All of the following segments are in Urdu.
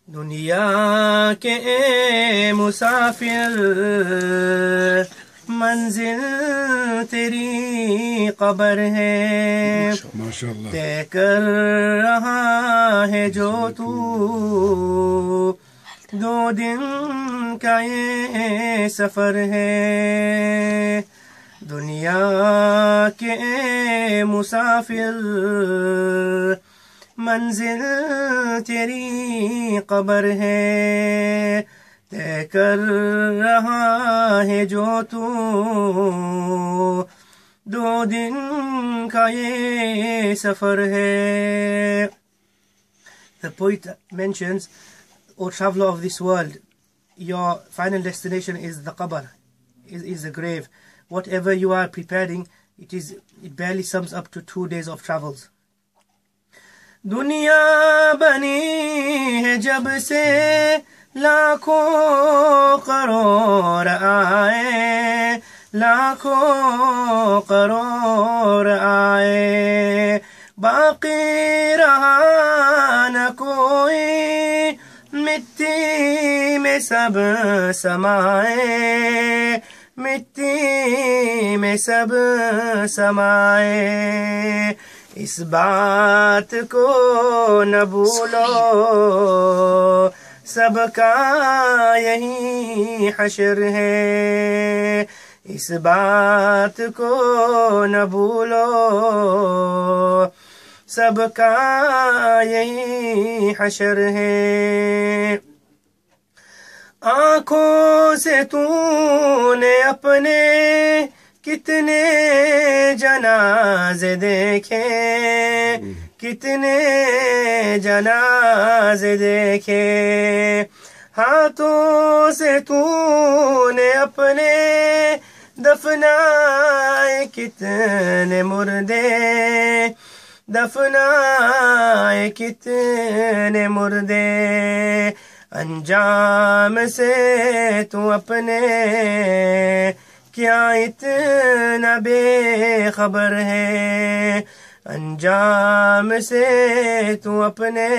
دنیا کے مسافر منزل تیری قبر ہے، طے کر رہا ہے جو تو 2 دن کا یہ سفر ہے۔ دنیا کے مسافر منزل تیری قبر ہے، طے کر رہا ہے جو تو 2 دن کا یہ سفر ہے۔ The poet mentions, O traveler of this world, your final destination is the qabr, is the grave. Whatever you are preparing, it barely sums up to 2 days of travels. دنیا بنی ہے جب سے لاکھوں کروڑ آئے، لاکھوں کروڑ آئے، باقی رہا نہ کوئی، مٹی میں سب سمائے، مٹی میں سب سمائے۔ اس بات کو نہ بھولو، سب کا یہی حشر ہے۔ اس بات کو نہ بھولو، سب کا یہی حشر ہے۔ آنکھوں سے تو نے اپنے کتنے جنازے دیکھے، کتنے جنازے دیکھے، ہاتھوں سے تو نے اپنے دفنائے کتنے مردے، دفنائے کتنے مردے۔ انجام سے تو اپنے کیا اتنا بے خبر ہے، انجام سے تو اپنے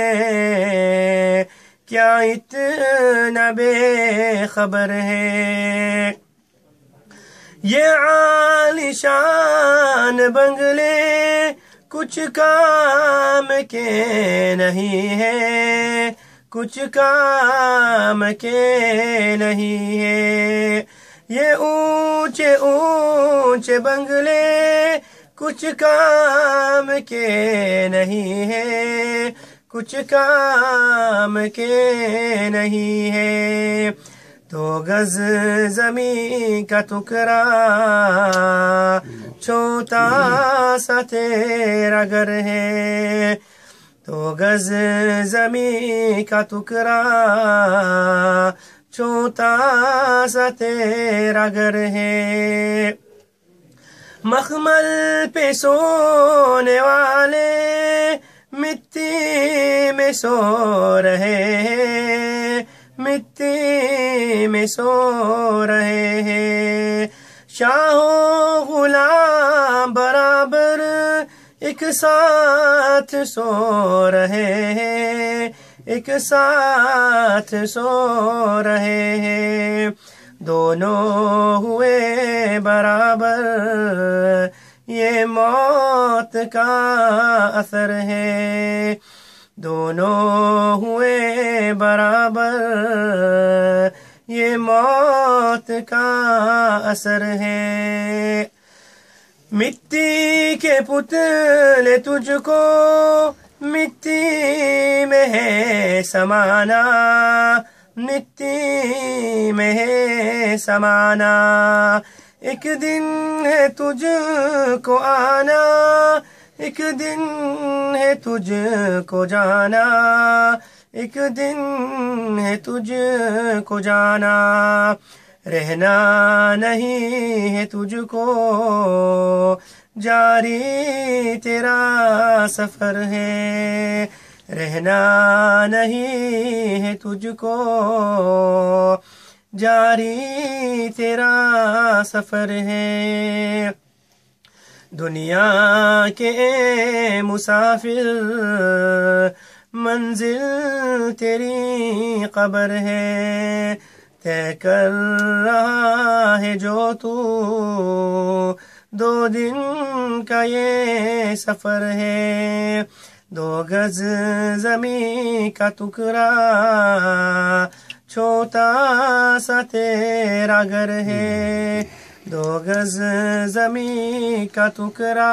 کیا اتنا بے خبر ہے۔ یہ عالی شان بنگلے کچھ کام کے نہیں ہے، کچھ کام کے نہیں ہے۔ یہ اونچے اونچے بنگلے کچھ کام کے نہیں ہے، کچھ کام کے نہیں ہے۔ 2 گز زمین کا ٹکڑا چھوٹا سا تیرا گھر ہے، 2 گز زمین کا ٹکڑا چھوٹا سا تیرا گھر ہے۔ مخمل پہ سونے والے مٹی میں سو رہے ہیں، مٹی میں سو رہے ہیں۔ شاہ و غلام برابر ایک ساتھ سو رہے ہیں، ایک ساتھ سو رہے ہیں۔ دونوں ہوئے برابر، یہ موت کا اثر ہے۔ دونوں ہوئے برابر، یہ موت کا اثر ہے۔ مٹی کے پتلے تجھ کو مٹی میں ہے سمانا، مٹی میں ہے سمانا۔ ایک دن ہے تجھ کو آنا، ایک دن ہے تجھ کو جانا، ایک دن ہے تجھ کو جانا۔ رہنا نہیں ہے تجھ کو، جاری تیرا سفر ہے۔ رہنا نہیں ہے تجھ کو، جاری تیرا سفر ہے۔ دنیا کے مسافر मंजिल तेरी कब्र है तय कर रहा है जो तू दो दिन का ये सफर है दो गज ज़मीं का टुकड़ा छोटा सा तेरा घर है दो गज ज़मीं का टुकड़ा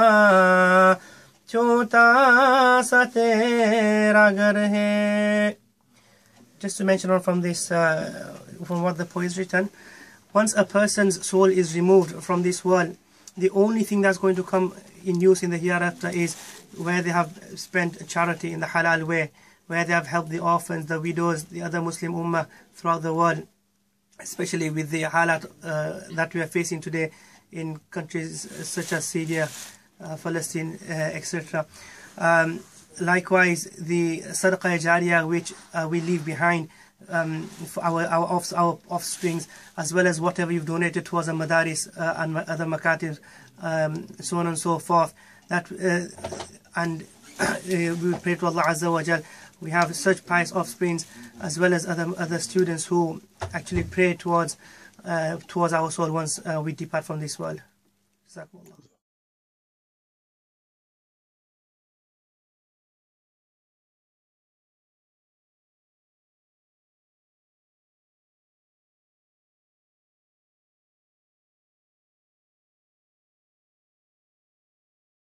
छोटा सा तेरा घर है. Just to mention on from this, from what the poet has written, once a person's soul is removed from this world, the only thing that's going to come in use in the hereafter is where they have spent charity in the halal way, where they have helped the orphans, the widows, the other Muslim ummah throughout the world, especially with the halat that we are facing today in countries such as Syria, Palestine, etc. Likewise, the sadaqah jariyah which we leave behind for our offsprings, as well as whatever you've donated towards the madaris and other makatib, so on and so forth. That and we pray to Allah Azza wa Jal. We have such pious offsprings, as well as other students who actually pray towards our soul once we depart from this world. Jazakumullah.